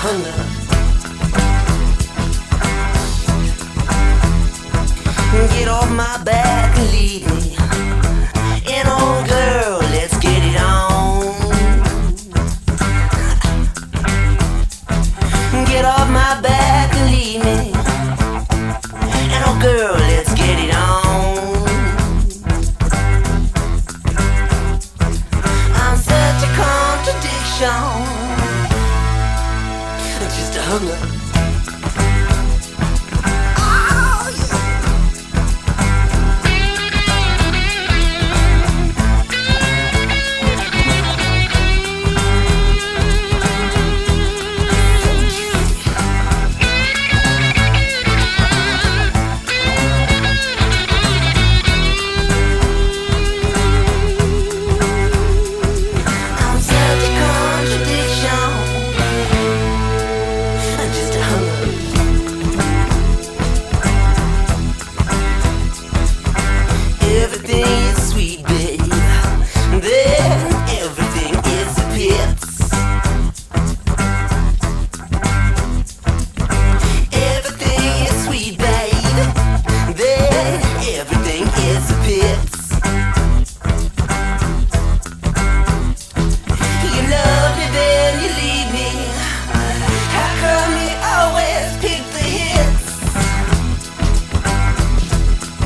hunger. Get off my back and leave me. And oh girl, let's get it on. Get off my back and leave me. And oh girl, let's get it on. I'm such a contradiction. Just a hunger.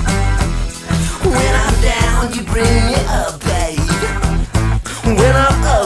You bring me up, babe. When I'm up